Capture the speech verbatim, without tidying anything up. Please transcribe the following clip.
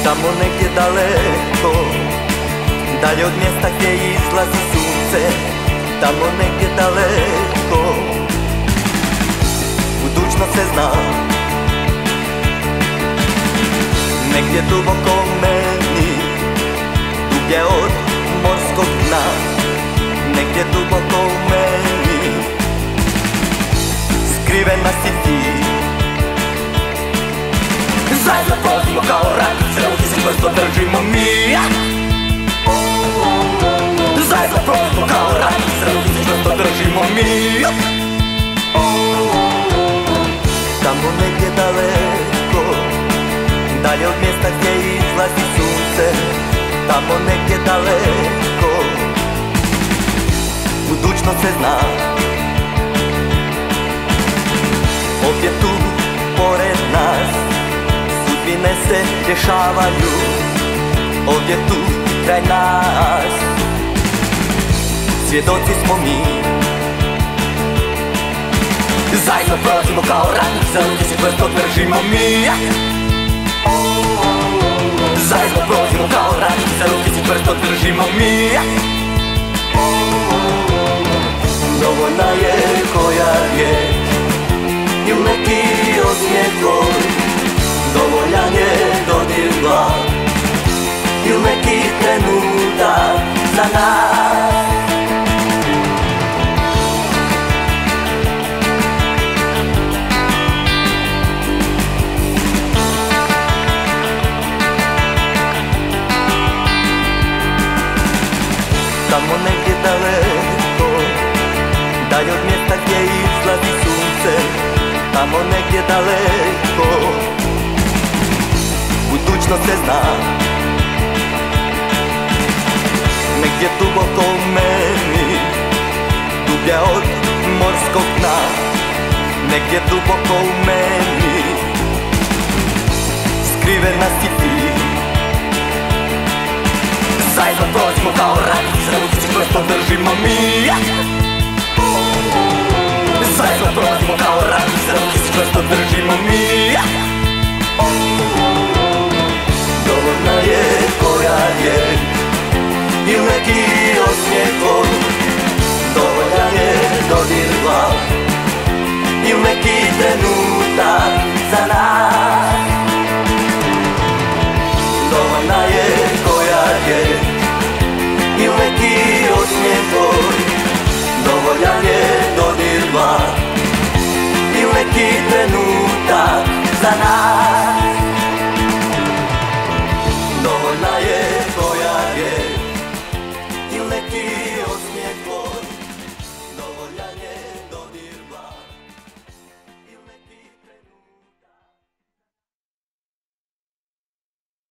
Tamo negdje daleko, dalje od mjesta gdje izlazi sunce. Tamo negdje daleko, budućnost se zna. Negdje duboko u meni, dublje od morskog dna. Negdje duboko u meni, skrivena si ti. Zajedno prolazimo kao ranice, ruke se čvrsto držimo mi. Zajedno prolazimo kao ranice, ruke se čvrsto držimo mi. Tamo negdje daleko, dalje od mjesta gdje izlazi sunce. Tamo negdje daleko, budućnost se zna. Ovdje tu, pored nas, sudbine se rješavaju. Ovdje tu, kraj nas, svjedoci smo mi. Zajedno prolazimo kao ranice, ruke se čvrsto držimo mi. Zajedno prolazimo kao ranice, ruke se čvrsto držimo mi. Dovoljna je koja riječ ili neki osmijeh tvoj. Dovoljan je dodir dlan ili neki trenutak za nas. Tamo negdje daleko, dalje od mjesta gdje izlazi sunce. Tamo negdje daleko, budućnost se zna. Negdje duboko u meni, dublje od morskog dna. Negdje duboko u meni, skrivena si ti. Zajedno prolazimo kao ranice, ruke se čvrsto držimo mi. Zajedno prolazimo kao ranice, ruke se čvrsto držimo mi. Dovoljna je koja riječ ili neki osmijeh tvoj. Dovoljan je dodir dlan ili neki trenutak za nas. Dovoljna je koja riječ ili neki osmijeh tvoj. Dovoljan je dodir dlan ili neki trenutak za nas.